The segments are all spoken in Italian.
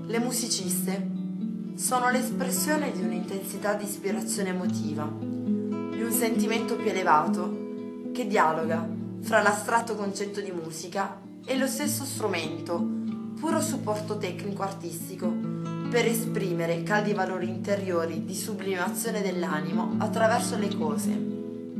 Le musiciste sono l'espressione di un'intensità di ispirazione emotiva, di un sentimento più elevato che dialoga fra l'astratto concetto di musica e lo stesso strumento, puro supporto tecnico-artistico, per esprimere caldi valori interiori di sublimazione dell'animo attraverso le cose.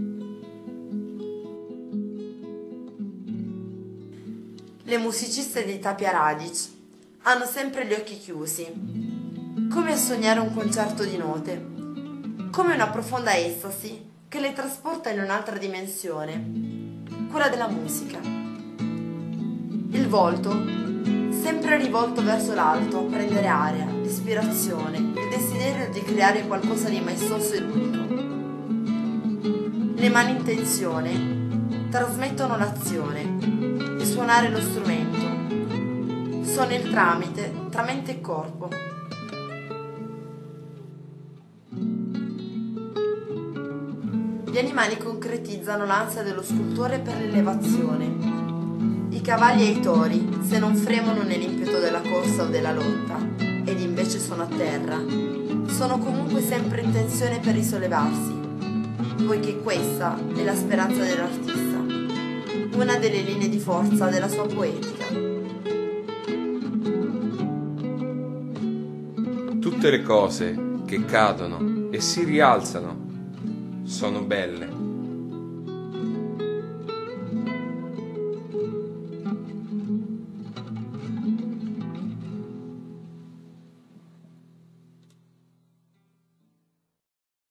Le musiciste di Tapia Radic hanno sempre gli occhi chiusi, come a sognare un concerto di note, come una profonda estasi che le trasporta in un'altra dimensione, quella della musica. Il volto, sempre rivolto verso l'alto a prendere aria, l'ispirazione, il desiderio di creare qualcosa di maestoso ed unico. Le mani in tensione trasmettono l'azione, il suonare lo strumento. Sono il tramite tra mente e corpo. Gli animali concretizzano l'ansia dello scultore per l'elevazione. I cavalli e i tori, se non fremono nell'impeto della corsa o della lotta, ed invece sono a terra, sono comunque sempre in tensione per risollevarsi, poiché questa è la speranza dell'artista, una delle linee di forza della sua poetica. Tutte le cose che cadono e si rialzano sono belle.